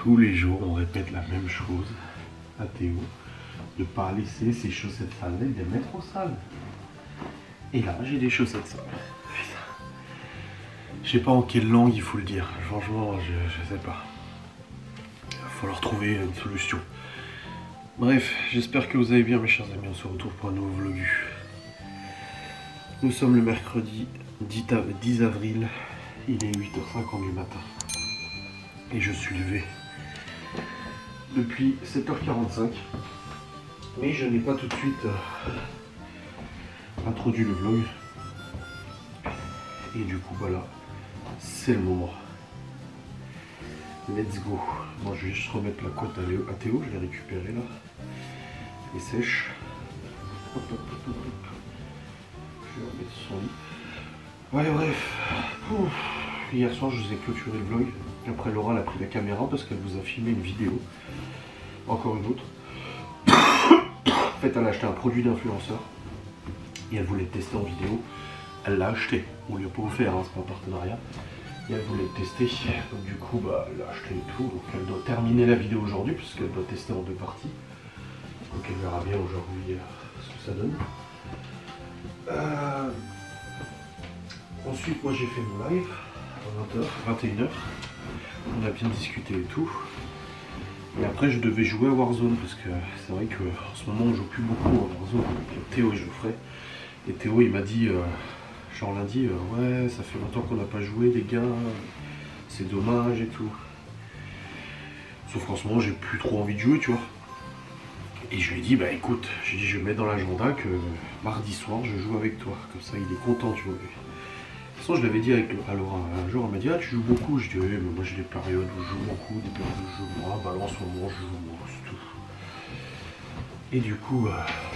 tous les jours on répète la même chose à Théo, de ne pas laisser ses chaussettes sales et de les mettre au sale. Et là j'ai des chaussettes sales. Je sais pas en quelle langue il faut le dire, franchement je sais pas. Il va falloir trouver une solution. Bref, j'espère que vous allez bien mes chers amis, on se retrouve pour un nouveau vlog. Nous sommes le mercredi 10 avril, il est 8h50 du matin. Et je suis levé depuis 7h45. Mais je n'ai pas tout de suite introduit le vlog. Et du coup voilà, c'est le moment. Let's go. Bon, je vais juste remettre la côte à Théo, je l'ai récupérée là. Elle est sèche. Hop, hop, hop, hop. Je vais la remettre sur son lit. Ouais, bref. Ouf. Hier soir, je vous ai clôturé le vlog. Après, Laura elle a pris la caméra parce qu'elle vous a filmé une vidéo. Encore une autre. En fait, elle a acheté un produit d'influenceur. Et elle voulait le tester en vidéo. Elle l'a acheté. On lui a pas offert, hein, c'est pas un partenariat. Et elle voulait le tester. Donc du coup, bah, elle l'a acheté et tout. Donc elle doit terminer la vidéo aujourd'hui puisqu'elle doit tester en 2 parties. Donc elle verra bien aujourd'hui ce que ça donne. Ensuite, moi j'ai fait mon live à 20h, 21h. On a bien discuté et tout. Et après, je devais jouer à Warzone parce que c'est vrai qu'en ce moment, on joue plus beaucoup à Warzone avec Théo et Geoffrey. Et Théo, il m'a dit, genre lundi, ouais, ça fait longtemps qu'on n'a pas joué, les gars, c'est dommage et tout. Sauf qu'en ce moment, j'ai plus trop envie de jouer, tu vois. Et je lui ai dit, bah écoute, j'ai dit, je vais mettre dans l'agenda que mardi soir, je joue avec toi. Comme ça, il est content, tu vois. De toute façon, je l'avais dit avec Laura un jour, elle m'a dit, ah, tu joues beaucoup. Je dis, oui, mais moi j'ai des périodes où je joue beaucoup, des périodes où je joue moins. Bah là, en ce moment, je joue moins, c'est tout. Et du coup,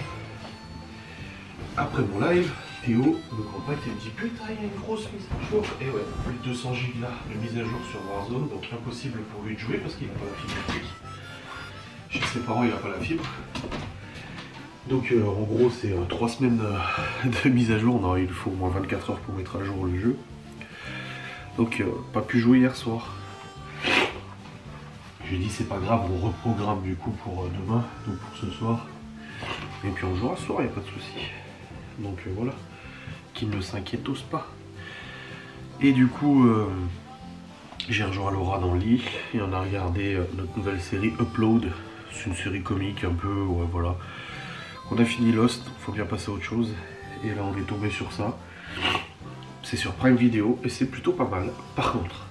après mon live, Théo me contacte et me dit, putain, il y a une grosse mise à jour. Et ouais, plus de 200 Go de mise à jour sur Warzone, donc impossible pour lui de jouer parce qu'il n'a pas la fibre optique. Chez ses parents, il n'a pas la fibre. Donc en gros, c'est 3 semaines de mise à jour. Non, il faut au moins 24 heures pour mettre à jour le jeu. Donc pas pu jouer hier soir. J'ai dit c'est pas grave, on reprogramme du coup pour demain, donc pour ce soir. Et puis on jouera ce soir, il n'y a pas de souci. Donc voilà, qu'il ne s'inquiète pas. Et du coup, j'ai rejoint Laura dans le lit et on a regardé notre nouvelle série Upload. C'est une série comique un peu, ouais, voilà. On a fini Lost, faut bien passer à autre chose. Et là on est tombé sur ça. C'est sur Prime Video et c'est plutôt pas mal. Par contre,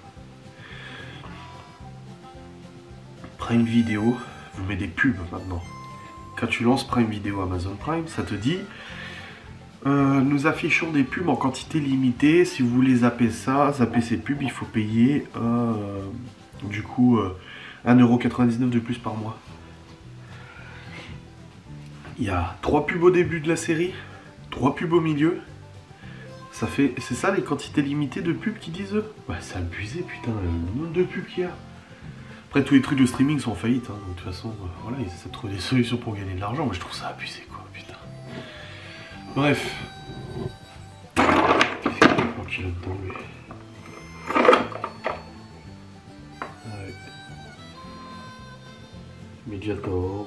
Prime Video vous met des pubs maintenant. Quand tu lances Prime Video Amazon Prime, ça te dit nous affichons des pubs en quantité limitée. Si vous voulez zapper ça, zapper ces pubs, il faut payer du coup 1,99€ de plus par mois. Il y a 3 pubs au début de la série, 3 pubs au milieu. Ça fait, c'est ça les quantités limitées de pubs qu'ils disent eux. Ouais, c'est abusé putain, le nombre de pubs qu'il y a. Après tous les trucs de streaming sont en faillite, hein, donc de toute façon, voilà, ils essaient de trouver des solutions pour gagner de l'argent, mais je trouve ça abusé quoi, putain. Bref. Qu'est-ce qu'il y a là-dedans lui? Ouais. Mediator.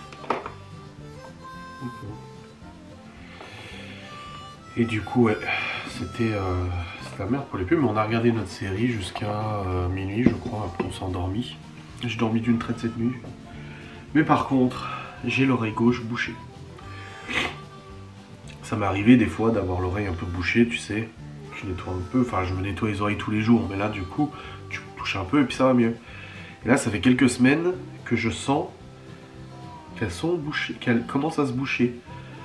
Et du coup, ouais, c'était la merde pour les pubs, mais on a regardé notre série jusqu'à minuit, je crois, après on s'est endormi. J'ai dormi d'une traite cette nuit. Mais par contre, j'ai l'oreille gauche bouchée. Ça m'est arrivé des fois d'avoir l'oreille un peu bouchée, tu sais. Je nettoie un peu, enfin je me nettoie les oreilles tous les jours, mais là du coup, tu touches un peu et puis ça va mieux. Et là, ça fait quelques semaines que je sens qu'elles sont bouchées, qu'elles commencent à se boucher.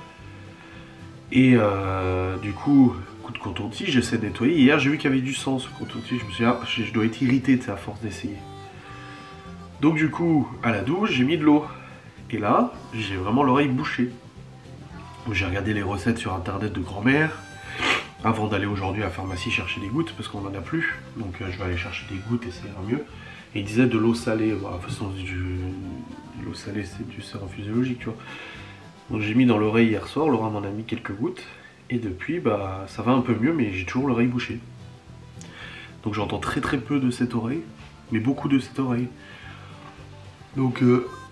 Et du coup de coton-tige, j'essaie de nettoyer. Hier, j'ai vu qu'il y avait du sang sur le coton-tige. Je me suis dit, ah, je dois être irrité à force d'essayer. Donc du coup, à la douche, j'ai mis de l'eau. Et là, j'ai vraiment l'oreille bouchée. J'ai regardé les recettes sur internet de grand-mère. Avant d'aller aujourd'hui à la pharmacie chercher des gouttes, parce qu'on n'en a plus. Donc je vais aller chercher des gouttes et ça ira mieux. Et il disait de l'eau salée. Bah, de toute façon, l'eau salée, c'est du sérum physiologique, tu vois. Donc j'ai mis dans l'oreille hier soir, Laura m'en a mis quelques gouttes. Et depuis, bah, ça va un peu mieux, mais j'ai toujours l'oreille bouchée. Donc j'entends très peu de cette oreille, mais beaucoup de cette oreille. Donc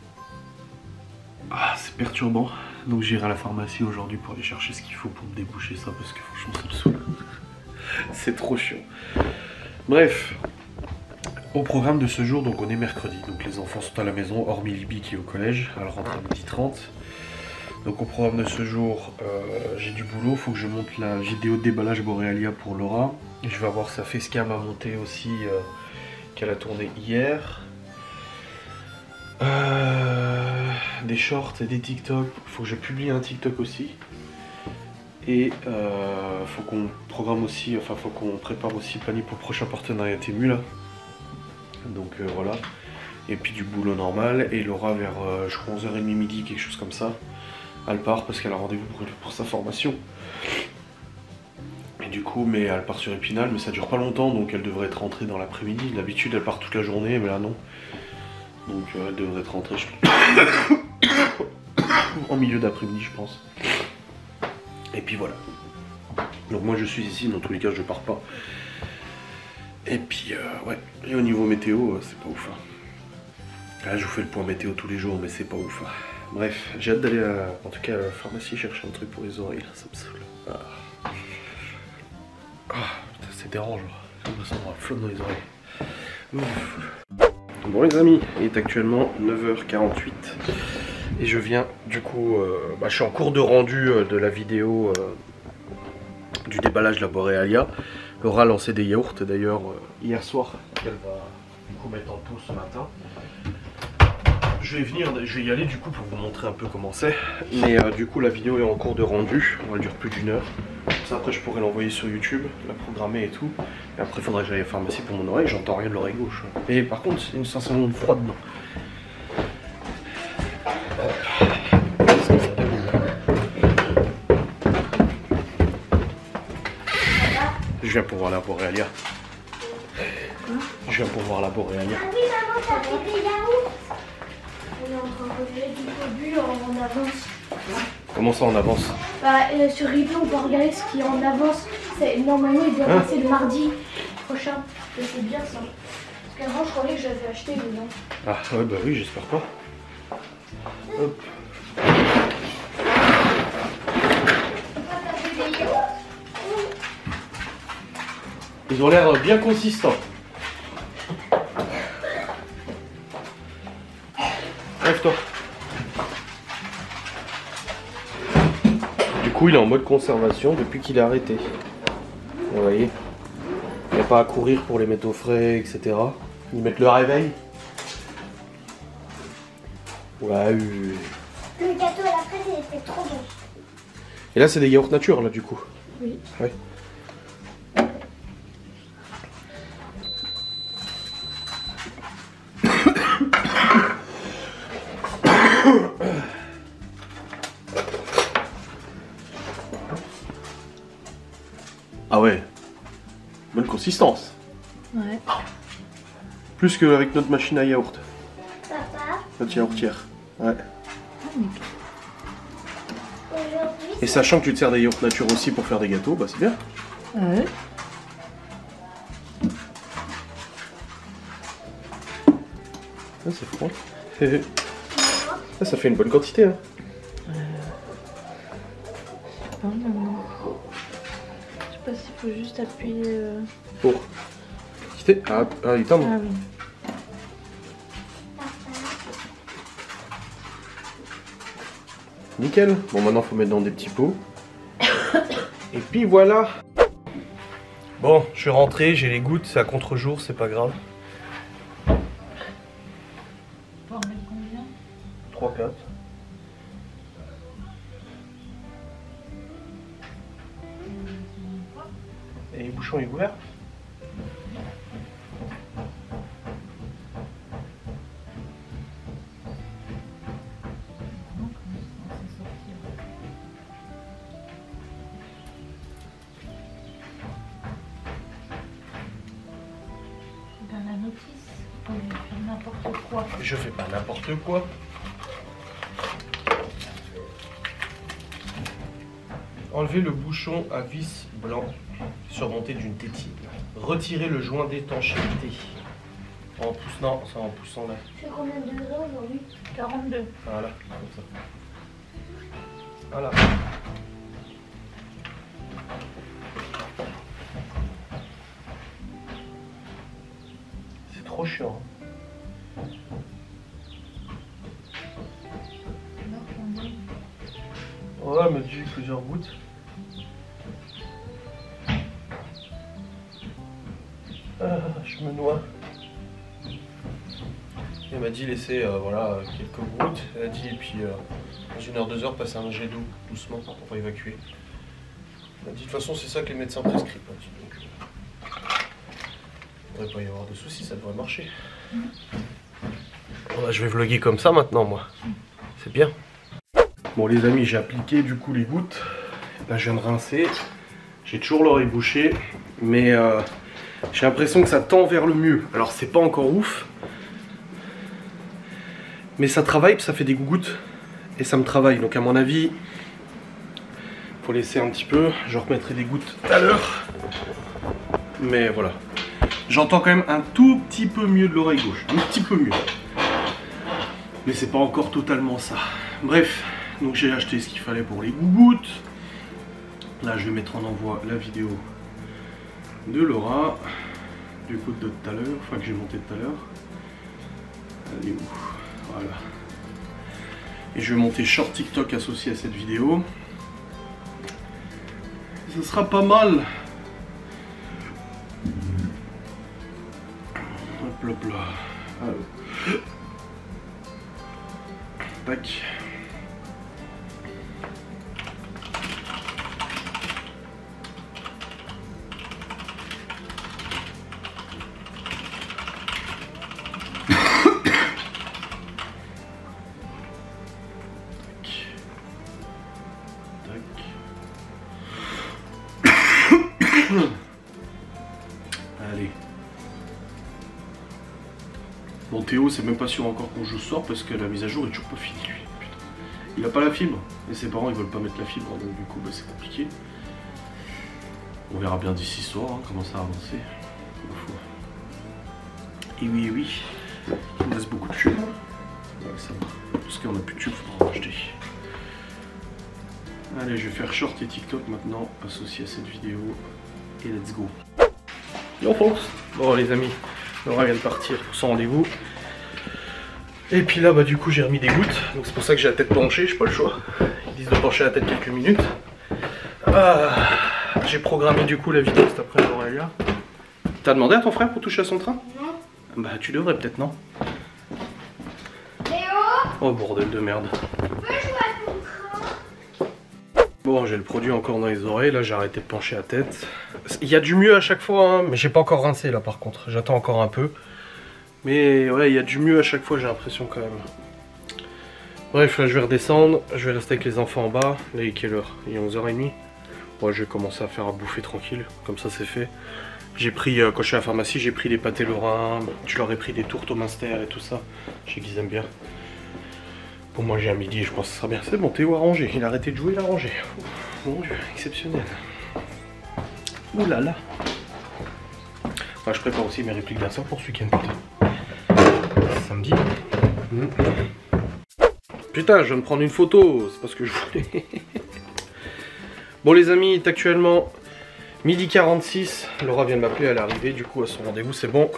c'est perturbant. Donc j'irai à la pharmacie aujourd'hui pour aller chercher ce qu'il faut pour me déboucher ça parce que franchement ça me saoule. C'est trop chiant. Bref, au programme de ce jour, donc on est mercredi. Donc les enfants sont à la maison, hormis Libby qui est au collège. Elle rentre à 12h30. Donc au programme de ce jour, j'ai du boulot. Faut que je monte la vidéo de déballage Borealia pour Laura. Je vais avoir sa facecam à monter aussi qu'elle a tourné hier. Des shorts et des TikTok. Faut que je publie un TikTok aussi. Et faut qu'on programme aussi, enfin faut qu'on prépare aussi le planning pour le prochain partenariat Temu là. Donc voilà. Et puis du boulot normal. Et Laura vers je crois 11h30 midi, quelque chose comme ça. Elle part parce qu'elle a rendez-vous pour sa formation. Et du coup, mais elle part sur Épinal, mais ça dure pas longtemps, donc elle devrait être rentrée dans l'après-midi. D'habitude elle part toute la journée, mais là non. Donc elle devrait être rentrée en milieu d'après-midi je pense. Et puis voilà. Donc moi je suis ici, dans tous les cas je pars pas. Et puis ouais, et au niveau météo, c'est pas ouf. Là je vous fais le point météo tous les jours, mais c'est pas ouf. Bref, j'ai hâte d'aller en tout cas à la pharmacie chercher un truc pour les oreilles, ça me saoule. Putain, c'est dérangeant, j'ai l'impression d'avoir un flot dans les oreilles. Ouf. Bon les amis, il est actuellement 9h48 et je viens du coup, je suis en cours de rendu de la vidéo du déballage de la Borealia. Laura a lancé des yaourts d'ailleurs hier soir qu'elle va du coup mettre en pause ce matin. Je vais y aller du coup pour vous montrer un peu comment c'est. Mais du coup la vidéo est en cours de rendu, elle dure plus d'1 heure. Ça, après je pourrais l'envoyer sur YouTube, la programmer et tout. Et après il faudrait que j'aille à la pharmacie pour mon oreille, j'entends rien de l'oreille gauche. Et par contre c'est une sensation de froid dedans. Je viens pour voir la Borealia. Je viens pour voir la Borealia. Ah oui maman, t'as pris des yaourts. On est en train de regarder du début en avance. Comment ça en avance? Bah, sur Ripley, on peut regarder ce qui est en avance. Normalement, il doit passer le mardi prochain. Et c'est bien ça. Parce qu'avant, je croyais que j'avais acheté, mais non. Ah ouais, bah oui, j'espère pas. Hop. Ils ont l'air bien consistants. Lève-toi. Du coup, il est en mode conservation depuis qu'il a arrêté. Vous voyez, il n'y a pas à courir pour les mettre au frais, etc. Ils mettent le réveil. Ouais, Le gâteau à la fraise, il était trop bon. Et là, c'est des yaourts nature, là, du coup. Oui. Ouais. Ah ouais, bonne consistance. Ouais. Plus qu'avec notre machine à yaourt. Papa. Notre yaourtière. Ouais. Aujourd'hui. Et sachant que tu te sers des yaourts nature aussi pour faire des gâteaux, bah c'est bien. Ouais. Ah, c'est froid. Ça fait une bonne quantité. Hein. Non, non. Je sais pas s'il faut juste appuyer. Pour quitter. Ah, il tombe. Ah oui. Nickel. Bon, maintenant faut mettre dans des petits pots. Et puis voilà. Bon, je suis rentré, j'ai les gouttes, c'est à contre-jour, c'est pas grave. Faut en mettre combien? 3-4. Et les bouchons est ouvert? Dans la notice, on peut faire n'importe quoi. Je fais pas n'importe quoi. Enlevez le bouchon à vis blanc surmonté d'une tétine. Retirez le joint d'étanchéité. En pouce, non, c'est en poussant là. C'est combien de degrés aujourd'hui? 42. Voilà, comme ça. Voilà. C'est trop chiant. Ouais, elle m'a dit plusieurs gouttes. Ah, je me noie. Elle m'a dit laisser voilà, quelques gouttes. Elle a dit, et puis dans 1 heure, 2 heures, passer un jet d'eau doucement pour évacuer. Elle m'a dit de toute façon, c'est ça que les médecins prescrivent. Donc, il ne devrait pas y avoir de soucis, ça devrait marcher. Bon, là, je vais vlogger comme ça maintenant, moi. C'est bien. Bon, les amis, j'ai appliqué du coup les gouttes. Là, je viens de rincer. J'ai toujours l'oreille bouchée, mais j'ai l'impression que ça tend vers le mieux. Alors, c'est pas encore ouf. Mais ça travaille, ça fait des gouttes et ça me travaille. Donc à mon avis, faut laisser un petit peu. Je remettrai des gouttes tout à l'heure. Mais voilà. J'entends quand même un tout petit peu mieux de l'oreille gauche. Un petit peu mieux. Mais c'est pas encore totalement ça. Bref, donc j'ai acheté ce qu'il fallait pour les gouttes. Là, je vais mettre en envoi la vidéo de Laura. Du coup de tout à l'heure. Enfin que j'ai monté tout à l'heure. Elle est où ? Voilà. Et je vais monter short TikTok associé à cette vidéo. Ce sera pas mal. Hop là là. Alors. Tac. Allez. Bon, Théo, c'est même pas sûr encore quand je sors parce que la mise à jour est toujours pas finie, lui. Putain. Il a pas la fibre. Et ses parents, ils veulent pas mettre la fibre. Donc, du coup, bah, c'est compliqué. On verra bien d'ici ce soir comment ça a avancé. Et oui, oui. Il me reste beaucoup de tubes. Ouais, ça va. Parce qu'on a plus de tubes, il faudra en acheter. Allez, je vais faire short et TikTok maintenant, associé à cette vidéo. Et let's go. Yo folks. Bon les amis, Laura vient de partir pour son rendez-vous. Et puis là, bah du coup j'ai remis des gouttes. Donc c'est pour ça que j'ai la tête penchée, j'ai pas le choix. Ils disent de pencher la tête quelques minutes. J'ai programmé du coup la vidéo cet après-midi, Aurélia. T'as demandé à ton frère pour toucher à son train? Non. Bah tu devrais peut-être, non? Léo, Oh bordel de merde. tu peux jouer à ton train? Bon, j'ai le produit encore dans les oreilles, là j'ai arrêté de pencher la tête. Il y a du mieux à chaque fois, hein, mais j'ai pas encore rincé là par contre, j'attends encore un peu. Mais ouais, il y a du mieux à chaque fois, j'ai l'impression quand même. Bref, là je vais redescendre, je vais rester avec les enfants en bas. Là il est quelle heure? Il est 11h30. Bon, je vais commencer à faire à bouffer tranquille, comme ça c'est fait. J'ai pris, quand je suis à la pharmacie, j'ai pris des pâtés lorrains, je leur ai pris des tourtes au minster et tout ça. Je sais qu'ils aiment bien. Pour moi j'ai à midi, je pense que ça sera bien. C'est bon, Théo a rangé, il a arrêté de jouer, il a rangé. Mon Dieu, exceptionnel. Ouh là là. Enfin, je prépare aussi mes répliques d'un sort pour ce week-end, putain. Samedi. Putain, je viens de prendre une photo, c'est pas ce que je voulais. Bon les amis, il est actuellement 12h46. Laura vient de m'appeler, elle est arrivée du coup à son rendez-vous, c'est bon.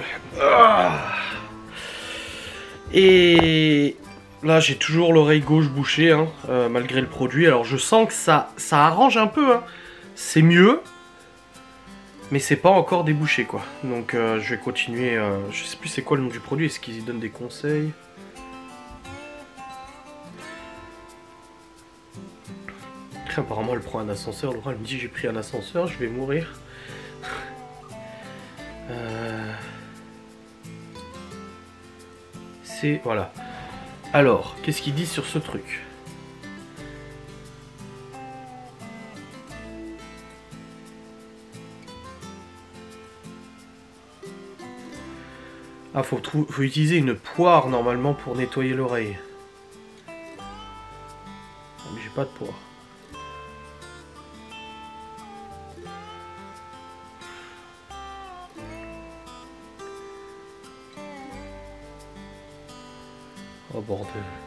Et là j'ai toujours l'oreille gauche bouchée, hein, malgré le produit. Alors je sens que ça arrange un peu, hein. C'est mieux. Mais c'est pas encore débouché quoi. Donc je vais continuer. Je sais plus c'est quoi le nom du produit. Est-ce qu'ils y donnent des conseils? Apparemment elle prend un ascenseur. Laura elle me dit j'ai pris un ascenseur, je vais mourir. C'est... Voilà. Alors, qu'est-ce qu'ils disent sur ce truc? Ah, faut utiliser une poire normalement pour nettoyer l'oreille. Ah, mais j'ai pas de poire. Oh bordel.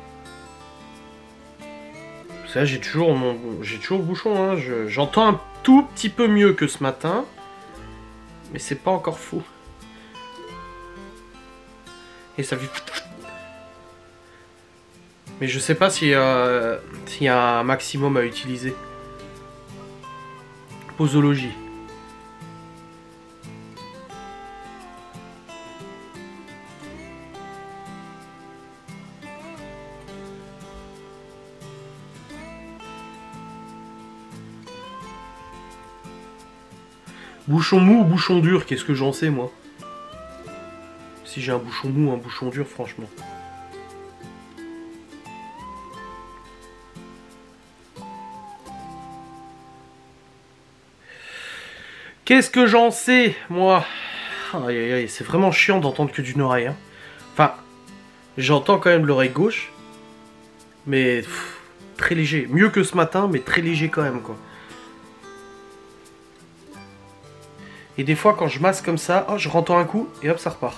Ça, j'ai toujours le bouchon, hein. J'entends un tout petit peu mieux que ce matin. Mais c'est pas encore fou. Et ça fait... Mais je sais pas s'il y a un maximum à utiliser. Posologie. Bouchon mou ou bouchon dur, qu'est-ce que j'en sais moi? Si j'ai un bouchon mou ou un bouchon dur, franchement. Qu'est-ce que j'en sais, moi? Aïe aïe aïe, c'est vraiment chiant d'entendre que d'une oreille. Hein. Enfin, j'entends quand même l'oreille gauche. Mais très léger. Mieux que ce matin, mais très léger quand même, quoi. Et des fois, quand je masse comme ça, oh, je rentends un coup et hop, ça repart.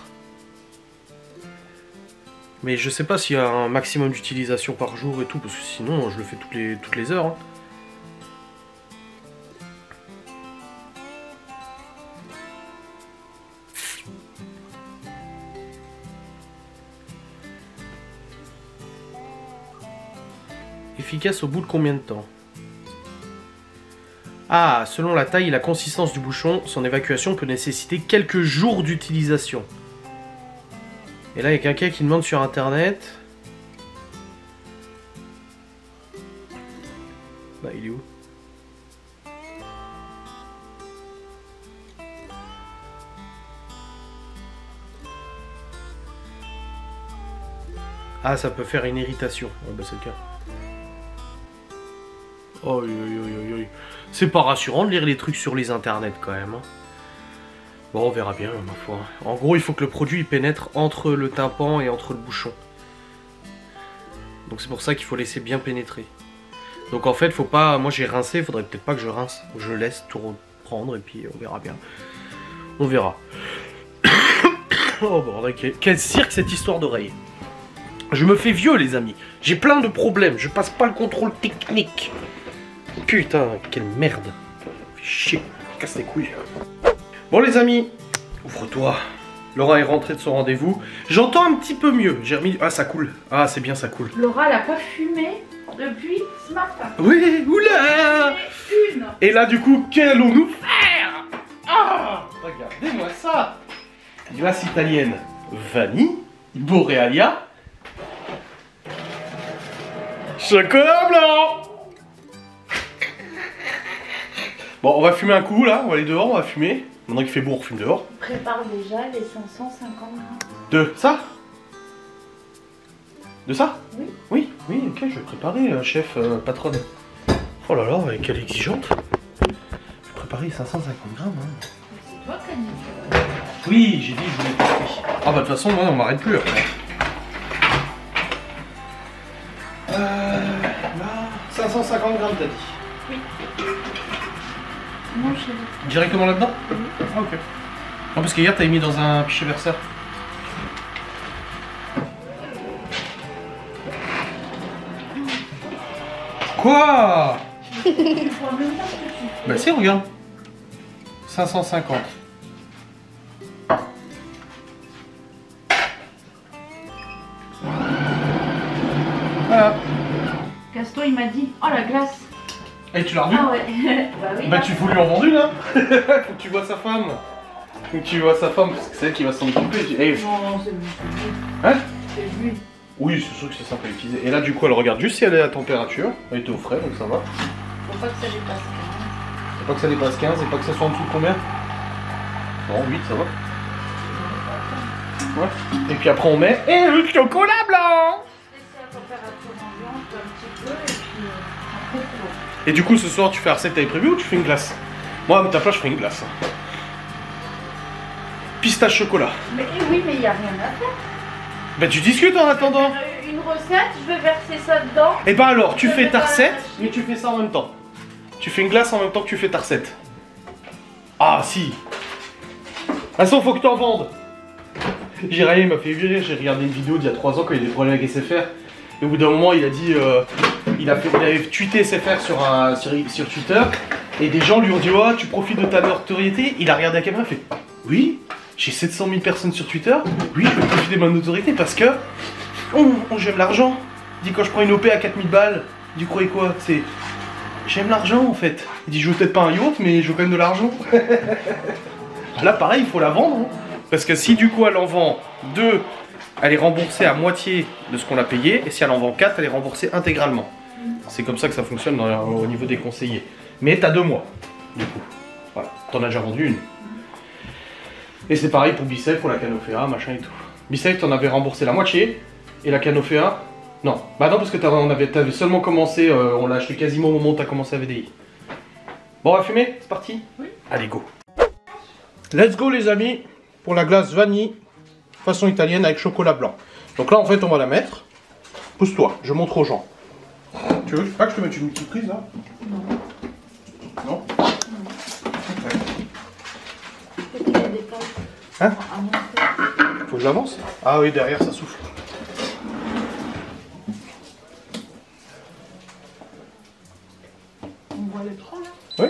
Mais je sais pas s'il y a un maximum d'utilisation par jour et tout, parce que sinon, je le fais toutes les heures. Hein. Efficace au bout de combien de temps? Ah, selon la taille et la consistance du bouchon, son évacuation peut nécessiter quelques jours d'utilisation. Et là, il y a quelqu'un qui demande sur internet. Bah, il est où? Ah, ça peut faire une irritation. Ouais, bah, c'est le cas. Oh, c'est pas rassurant de lire les trucs sur les internets quand même. Hein. Bon, on verra bien, ma foi. En gros, il faut que le produit pénètre entre le tympan et entre le bouchon. Donc c'est pour ça qu'il faut laisser bien pénétrer. Donc en fait, faut pas... Moi j'ai rincé, faudrait peut-être pas que je rince. Je laisse tout reprendre et puis on verra bien. On verra. Oh bordel, quel cirque cette histoire d'oreille. Je me fais vieux les amis. J'ai plein de problèmes, je passe pas le contrôle technique. Putain, quelle merde. Fais chier, casse les couilles. Bon les amis, ouvre-toi. Laura est rentrée de son rendez-vous. J'entends un petit peu mieux. J'ai remis... Ah, ça coule. Ah, c'est bien, ça coule. Laura, elle a pas fumé depuis ce matin. Oui, oula. Une. Et là, du coup, qu'allons-nous faire? Ah, regardez-moi ça. Glace italienne, vanille, boréalia, chocolat blanc. Bon, on va fumer un coup, là. On va aller dehors, on va fumer. Maintenant qu'il fait beau, on fume dehors. Prépare déjà les 550 grammes. De ça? De ça? Oui. Oui, oui, ok, je vais préparer, chef, patronne. Oh là là, quelle exigeante. Je vais préparer 550 grammes. Hein. C'est toi qui as dit. Oui, j'ai dit que je voulais tester. Ah bah de toute façon, moi, on m'arrête plus après. Là, 550 grammes, t'as dit? Oui. Mon chéri. Directement là-dedans? Oui. Ah ok. Non, parce qu'hier, t'avais mis dans un pichet verseur. Quoi? Tu vois même pas ce que tu fais. Bah si, regarde. 550. Voilà. Gaston, il m'a dit, oh la glace. Et tu l'as revu? Ah ouais. Bah oui. Bah tu faut lui en vendre une, hein. Faut que tu vois sa femme. Faut que tu vois sa femme, parce que c'est elle qui va s'en occuper. Hey. Non, c'est lui. Hein? C'est lui. Oui, c'est sûr que c'est simple à utiliser. Et là, du coup, elle regarde juste si elle est à température. Elle était au frais, donc ça va. Faut pas que ça dépasse 15. Faut pas que ça dépasse 15 et pas que ça soit en dessous de combien? Non, 8, ça va. Ouais. Et puis après, on met... Et le chocolat blanc! Laisser à température ambiante un petit peu et puis après c'est bon. Et du coup, ce soir, tu fais la recette que t'avais prévue ou tu fais une glace? Moi, à ta place, je ferai une glace. Pistache chocolat. Mais oui, mais il n'y a rien à faire. Bah tu discutes en attendant. Une recette, je vais verser ça dedans. Et bah alors, tu Je fais vais ta pas recette, lâcher. mais tu fais ça en même temps. Tu fais une glace en même temps que tu fais ta recette. Ah si. De toute façon, faut que t'en vendes. J'ai rien, il m'a fait virer. J'ai regardé une vidéo d'il y a 3 ans quand il y a des problèmes avec SFR. Et au bout d'un moment, il a dit. Il avait tweeté SFR sur Twitter. Et des gens lui ont dit oh, tu profites de ta notoriété. Il a regardé la caméra et fait oui, j'ai 700 000 personnes sur Twitter. Oui, je vais profiter de ma notoriété parce que. J'aime l'argent. Il dit quand je prends une OP à 4000 balles. Il dit croyez quoi? C'est. J'aime l'argent en fait. Il dit je veux peut-être pas un yacht, mais je veux quand même de l'argent. Là, pareil, il faut la vendre. Hein. Parce que si du coup elle en vend 2, elle est remboursée à moitié de ce qu'on a payé. Et si elle en vend 4, elle est remboursée intégralement. C'est comme ça que ça fonctionne au niveau des conseillers. Mais t'as 2 mois, du coup. Voilà, t'en as déjà vendu une. Et c'est pareil pour Bicep, pour la Canophéa, machin et tout. Bicep, t'en avais remboursé la moitié. Et la Canophéa, non. Bah non, parce que t'avais seulement commencé, on l'a acheté quasiment au moment où t'as commencé à VDI. Bon, on va fumer? C'est parti? Oui. Allez, go. Let's go les amis, pour la glace vanille, façon italienne avec chocolat blanc. Donc là en fait on va la mettre. Pousse-toi, je montre aux gens. Tu veux pas que je te mette une petite prise là? Non. Non? Okay. Hein? Faut que j'avance? Ah oui, derrière ça souffle. On voit l'écran là? Oui.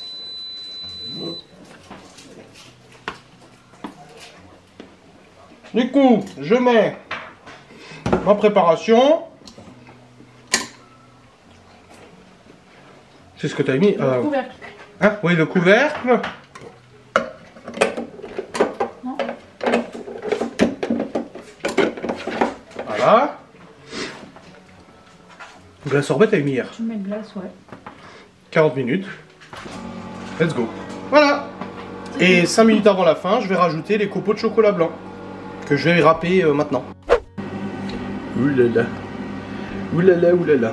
Du coup, je mets ma préparation. C'est ce que tu as mis. Le couvercle. Hein? Oui, le couvercle. Non. Voilà. Glace sorbet, t'as mis hier. Tu mets de glace, ouais. 40 minutes. Let's go. Voilà. Et 5 minutes avant la fin, je vais rajouter les copeaux de chocolat blanc. Que je vais râper maintenant. Oulala. Oulala, oulala.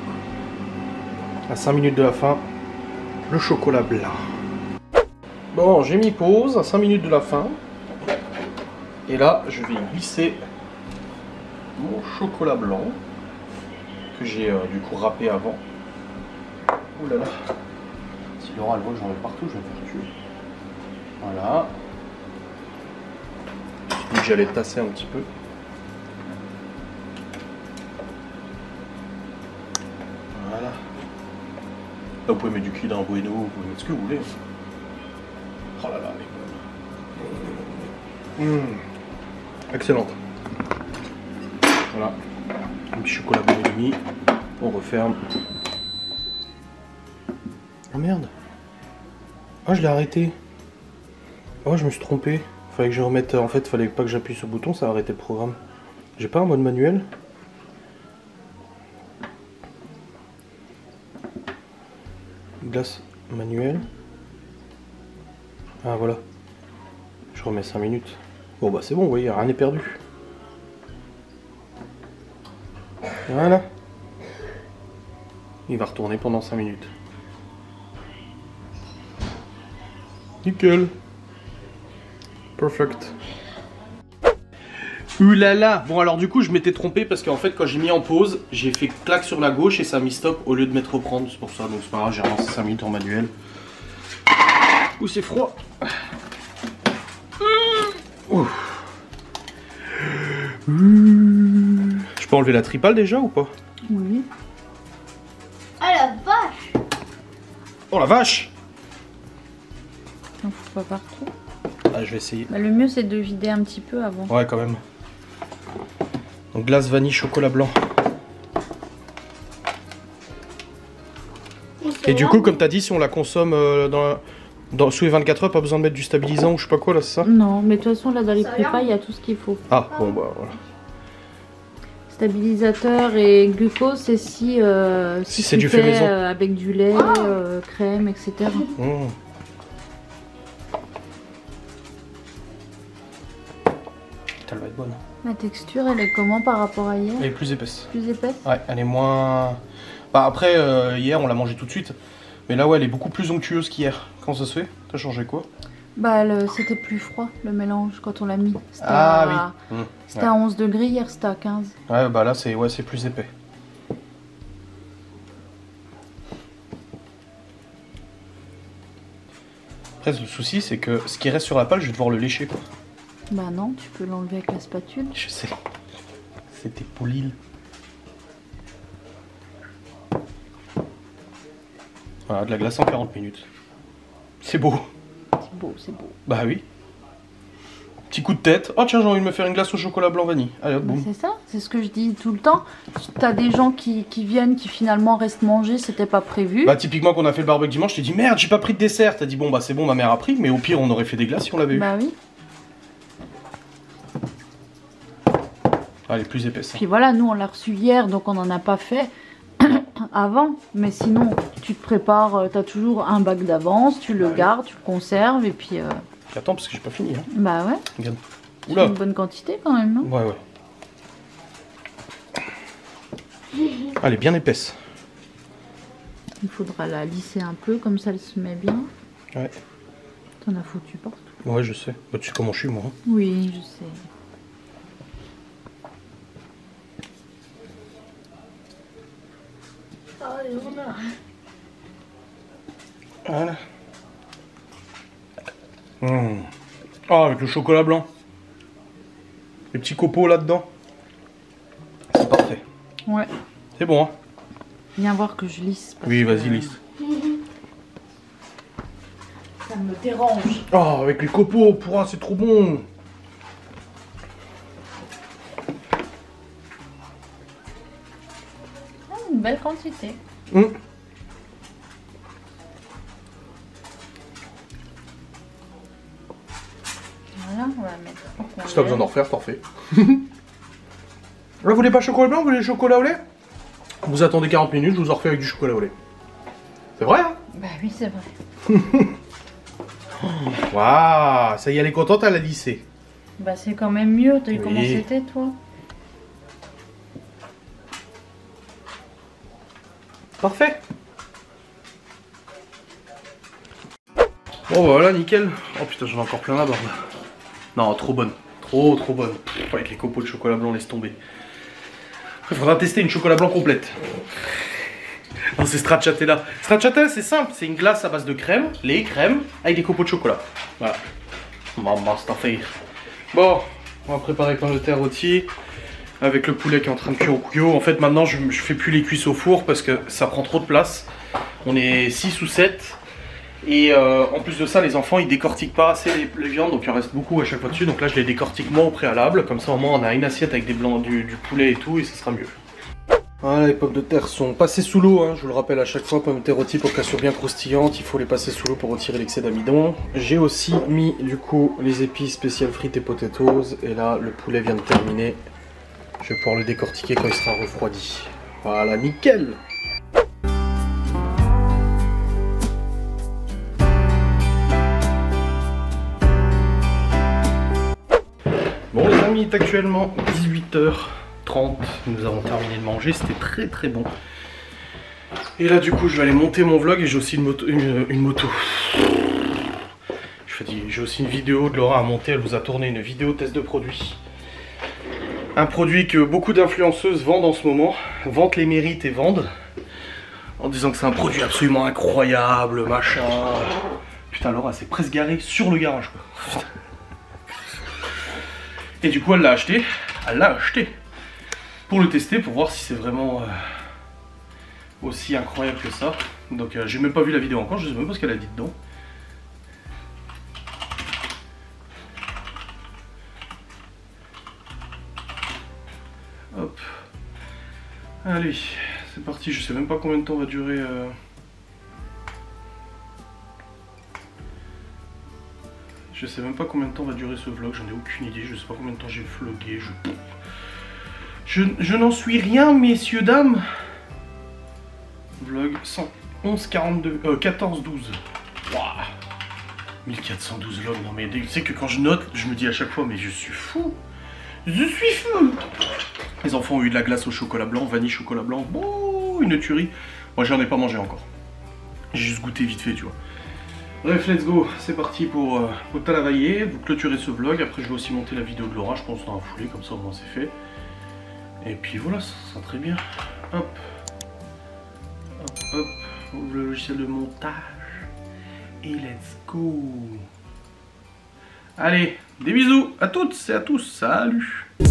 À 5 minutes de la fin, le chocolat blanc. Bon, j'ai mis pause à 5 minutes de la fin. Et là, je vais glisser mon chocolat blanc. Que j'ai du coup râpé avant. Oulala. Si Laura elle voit que j'en mets partout, je vais me faire tuer. Voilà. J'allais tasser un petit peu. Voilà. Là, vous pouvez mettre du Kinder Bueno, vous pouvez mettre ce que vous voulez. Oh là là, elle est bonne. Excellente. Voilà. Un petit chocolat blanc et demi. On referme. Oh merde. Ah, je l'ai arrêté. Oh, je me suis trompé. Fallait que je remette. En fait, fallait pas que j'appuie sur le bouton, ça a arrêté le programme. J'ai pas un mode manuel. Glace manuel. Ah voilà. Je remets 5 minutes. Bon bah c'est bon, vous voyez, rien n'est perdu. Voilà. Il va retourner pendant 5 minutes. Nickel. Perfect. Oulala. Bon alors du coup je m'étais trompé parce qu'en fait quand j'ai mis en pause, j'ai fait clac sur la gauche et ça a mis stop au lieu de mettre reprendre. C'est pour ça, donc c'est pas grave, j'ai relancé 5 minutes en manuel. Ouh c'est froid. Je peux enlever la tripale déjà ou pas? Oui. Ah la vache! Oh la vache! Non, faut pas partout. Ah je vais essayer. Bah, le mieux c'est de vider un petit peu avant. Ouais quand même. Donc glace vanille chocolat blanc. Et du coup comme t'as dit si on la consomme sous les 24 heures, pas besoin de mettre du stabilisant ou je sais pas quoi là, c'est ça? Non, mais de toute façon là dans les prépas il y a tout ce qu'il faut. Ah bon bah voilà. Stabilisateur et glucose, c'est si c'est tu du fait fais maison. avec du lait, crème, etc. Mmh. Elle va être bonne. La texture, elle est comment par rapport à hier? Elle est plus épaisse. Plus épaisse? Ouais, elle est moins... Bah après, hier on l'a mangé tout de suite. Mais là ouais, elle est beaucoup plus onctueuse qu'hier. Comment ça se fait? T'as changé quoi? Bah c'était plus froid le mélange quand on l'a mis. Ah oui. C'était à 11 degrés, hier c'était à 15. Ouais bah là c'est plus épais. Après le souci c'est que ce qui reste sur la pâle, je vais devoir le lécher quoi. Bah non, tu peux l'enlever avec la spatule. Je sais. C'était pour l'île. Voilà, de la glace en 40 minutes. C'est beau. C'est beau, c'est beau. Bah oui. Petit coup de tête. Oh tiens, j'ai envie de me faire une glace au chocolat blanc vanille. Allez hop, Bah, boum. c'est ça, c'est ce que je dis tout le temps. T'as des gens qui viennent, qui finalement restent manger, c'était pas prévu. Bah typiquement qu'on a fait le barbecue dimanche, je t'ai dit merde, j'ai pas pris de dessert. T'as dit bon bah c'est bon, ma mère a pris, mais au pire on aurait fait des glaces si on l'avait eu. Bah oui. Ah, elle est plus épaisse. Hein. Puis voilà, nous on l'a reçu hier, donc on n'en a pas fait avant. Mais sinon, tu te prépares, t'as toujours un bac d'avance, tu le Bah oui. gardes, tu le conserves et puis... Attends, parce que j'ai pas fini. Hein. Bah ouais, Regarde. c'est Oula. une bonne quantité quand même, non? Ouais, ouais. Ah, elle est bien épaisse. Il faudra la lisser un peu, comme ça elle se met bien. Ouais. T'en as foutu partout. Ouais, je sais. Bah, tu sais comment je suis, moi. Hein. Oui, je sais. Ah, et voilà. Voilà. Ah, avec le chocolat blanc. Les petits copeaux là-dedans. C'est parfait. Ouais. C'est bon, hein? Viens voir que je lisse. parce Oui, que vas-y, lisse. Ça me dérange. Oh, avec les copeaux, pourra, c'est trop bon. Ah, une belle quantité. Voilà, on va mettre au congèle. Si t'as besoin d'en refaire, t'en refais. Là, vous voulez pas chocolat blanc, vous voulez chocolat au lait? Vous attendez 40 minutes, je vous en refais avec du chocolat au lait. C'est vrai, hein? Bah oui, c'est vrai. Waouh, ça y est, elle est contente, elle a lissé. Bah c'est quand même mieux. T'as vu Oui. comment c'était, toi? Parfait. Bon, bah voilà, nickel. Oh putain, j'en ai encore plein la barbe. Non, trop bonne. Trop bonne. Pff, avec les copeaux de chocolat blanc, laisse tomber. Il faudra tester une chocolat blanc complète. Non, c'est stracciatella. Stracciatella, c'est simple. C'est une glace à base de crème, lait, crème, avec des copeaux de chocolat. Voilà. Maman, c'est affaire. Bon, on va préparer plein de terre rôti. Avec le poulet qui est en train de cuire au couillot. En fait, maintenant, je fais plus les cuisses au four parce que ça prend trop de place. On est 6 ou 7. Et en plus de ça, les enfants, ils décortiquent pas assez les viandes. Donc, il en reste beaucoup à chaque fois dessus. Donc là, je les décortique moi au préalable. Comme ça, au moins, on a une assiette avec des blancs, du poulet et tout. Et ça sera mieux. Voilà, les pommes de terre sont passées sous l'eau. Hein, je vous le rappelle à chaque fois, pommes de terre rôties pour qu'elles soient bien croustillantes. Il faut les passer sous l'eau pour retirer l'excès d'amidon. J'ai aussi mis, du coup, les épices spéciales frites et potatoes. Et là, le poulet vient de terminer. Je vais pouvoir le décortiquer quand il sera refroidi. Voilà, nickel! Bon les amis, il est actuellement 18h30. Nous avons terminé de manger, c'était très bon. Et là du coup je vais aller monter mon vlog et j'ai aussi une moto. J'ai aussi une vidéo de Laura à monter, elle vous a tourné une vidéo test de produit. Un produit que beaucoup d'influenceuses vendent en ce moment, vantent les mérites et vendent, en disant que c'est un produit absolument incroyable, machin. Putain, Laura s'est presque garée sur le garage, quoi. Et du coup, elle l'a acheté. Pour le tester, pour voir si c'est vraiment aussi incroyable que ça. Donc, j'ai même pas vu la vidéo encore, je sais même pas ce qu'elle a dit dedans. Hop. Allez, c'est parti. Je sais même pas combien de temps va durer. Je sais même pas combien de temps va durer ce vlog. J'en ai aucune idée. Je sais pas combien de temps j'ai vlogué. Je n'en suis rien, messieurs, dames. Vlog 111 42 14 12. Waouh. 1412 vlogs. Non mais tu sais que quand je note, je me dis à chaque fois, mais je suis fou. Je suis fou. Les enfants ont eu de la glace au chocolat blanc, vanille chocolat blanc. Oh, une tuerie. Moi, j'en ai pas mangé encore. J'ai juste goûté vite fait, tu vois. Bref, let's go. C'est parti pour travailler. Vous clôturez ce vlog. Après, je vais aussi monter la vidéo de Laura. Je pense dans la foulée, comme ça au moins c'est fait. Et puis voilà, ça sera très bien. Hop. Hop, hop. Ouvre le logiciel de montage. Et let's go. Allez, des bisous à toutes et à tous. Salut.